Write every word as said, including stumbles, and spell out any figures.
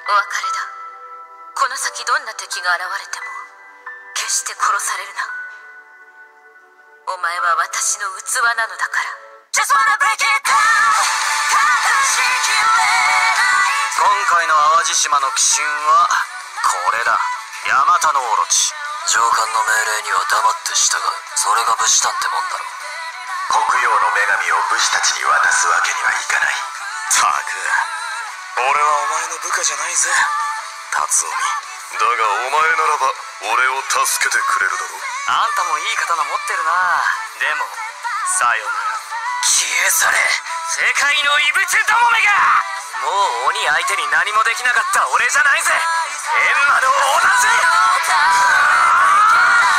お別れだ。この先どんな敵が現れても決して殺されるな。お前は私の器なのだから。 Just wanna break it down。 今回の淡路島の鬼神はこれだ。ヤマタノオロチ。 上官の命令には黙って従う。それが武士団ってもんだろ。 黒曜の女神を武士たちに渡すわけにはいかない。 たく、俺はお前の部下じゃないぜ、辰臣。 だがお前ならば俺を助けてくれるだろう。 あんたもいい刀持ってるな。でもさよなら。消え去れ、世界の異物どもめが。もう鬼相手に何もできなかった俺じゃないぜ、閻魔の王だぜ。